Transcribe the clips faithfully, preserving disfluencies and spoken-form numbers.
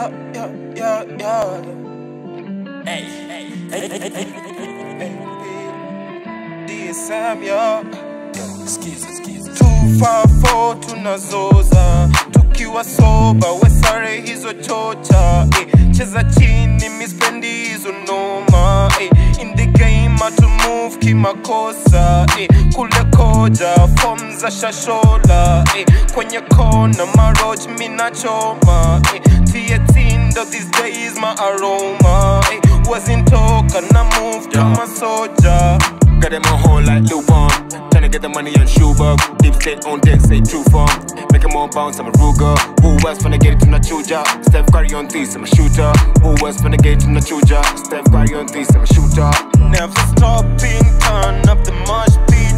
yeah, yeah, yeah, yeah. Hey, hey, hey, hey, hey, hey. D S M, yeah. Skiza, skiza. two five four tunazoza tukiwa soba, wesare hizo chocha, eh. Cheza chini mispendi hizo noma, eh. In the game to move kimakosa, eh. Kule koja form za shashola, eh. Kwenye kona maroj minachoma, eh. Tie tindo these days my aroma, eh. Wasn't talking na move kama soja. Got them on hold like Lil Wayne, tryna get the money on Schubert. Deep state on deck, say true form. Make them all bounce, I'm a Ruger. Who else finna get it to Nachuja? Steph Curry on threes, I'm a shooter. Who else finna get it to Nachuja? Steph Curry on threes, I'm a shooter. Never stopping, turn up the mosh beat.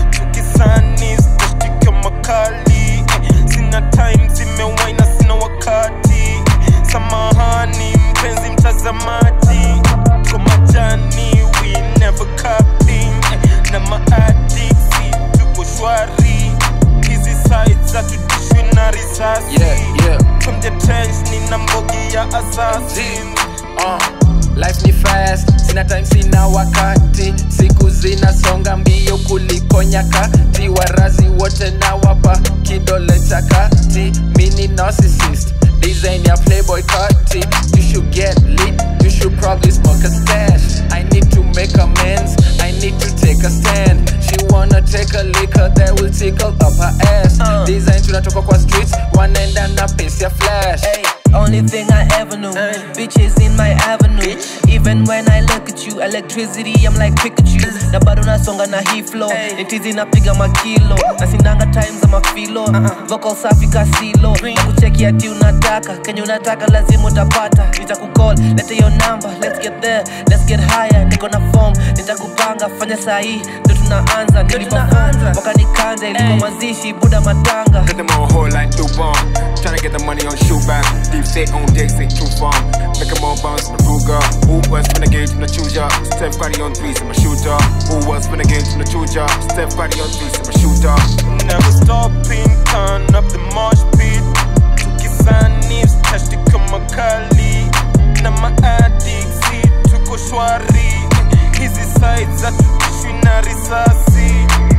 Tukisanis, tashtika makali. Sina time, zimewaina, sina wakati. Samahani, mpenzi mtazamaji. Kwa majani, we never capping. Na maadiksi, tuko shwari. Hizi sides za tudishwi na risasi. Yeah, yeah. From the trench, nina mbogi ya assassin. Uh, life ni fast, sina time sina wakati. Siku zinasonga mbio kuliko nyakati. Warazi wote na wapa kidole cha kati. Mini narcissist, design ya playboy cutty. You should get lit, you should probably smoke a stash. I need to make amends, I need to take a stand. She wanna take a liquor that will tickle up her ass. uh. Design tunatoka kwa streets, wanaenda na pace ya flash. Hey, only thing I ever knew, hey. Bitches in my avenue. Bitch. Even when I look at you, electricity, I'm like Pikachu. Na bado nasonga na hii flow, hey. Nitizi napiga makilo, na sinanga times ama filo. uh -uh. Vocal safi kasilo, na kucheki ati unataka, kenye unataka lazima utapata. Nitakukall, lete your number, let's get there, let's get higher. Niko na form, nitakupanga, fanya sahi, ndo tunaanza. Nilipoanza, waka nikanda, ilikuwa mazishi, buda matanga. Got them on hold like Lil Wayne, tryna get the money on Schubert. Deep state on deck, say true form. Make them all bounce, I'm a Ruger. Who else finna get it to Nachuja? Steph Curry on threes, I'm a shooter. Who else finna get it to Nachuja? Steph Curry on threes, I'm a shooter. Never stopping, turn up the mosh beat. Tukisanis, tashtika makali. Na maadiksi, tuko shwari. Hizi sides za tudishwi na risasi.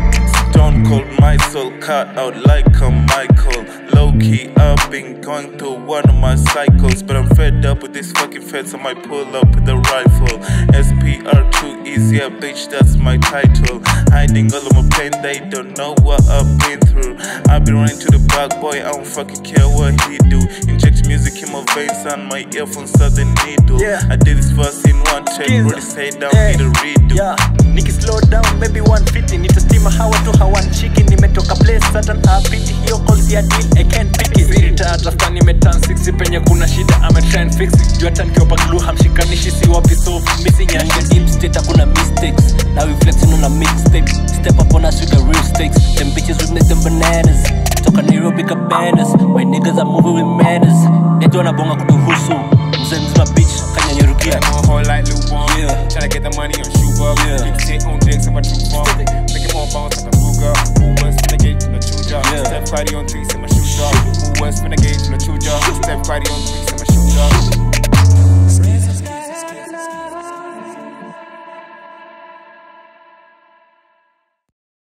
Stone cold, my soul cut out like a Michael. Low key, I've been going through one of my cycles, but I'm fed up with this fucking feds. I might pull up with a rifle. S P R too easy, yeah, bitch, that's my title. Hiding all of my pain, they don't know what I've been through. I've been running to the back, boy, I don't fucking care what he do. Inject music in my veins and my earphones are the needle. Yeah. I did this verse in one check, bro, this head down, hey. Need a redo. Yeah. Niki slow down, maybe one fifty. Nitastima hawa tu hawan chiki. Nimetoka place certain apiti. Hiyo calls ya deal, I can't pick it. Zirita atafta nimeturn sixty. Penye kuna shida, I'm a try and fix it. Jua tan kiopa glue, hamshikanishi si wapi so missing ya shit. Deep state hakuna mistakes. Now we flexing on a mixtape. Step up on us with the real stakes. Them bitches we make them bananas. Toka Nairobi cabanas. My niggas are moving with manners. Neto wanabonga kutuhusu. Mzee mzima bitch, kanya nyerukia. Got them on hold like Lil Wayne, Yeah. tryna get the money on Schubert. Yeah. Deep state on deck, I'm a true form. Make them all bounce, I'm a Ruger. Who else finna get it to Nachuja? Yeah. Steph Curry on threes, I'm a shooter. Who else finna get it to Nachuja? Steph Curry on threes, I'm a shooter.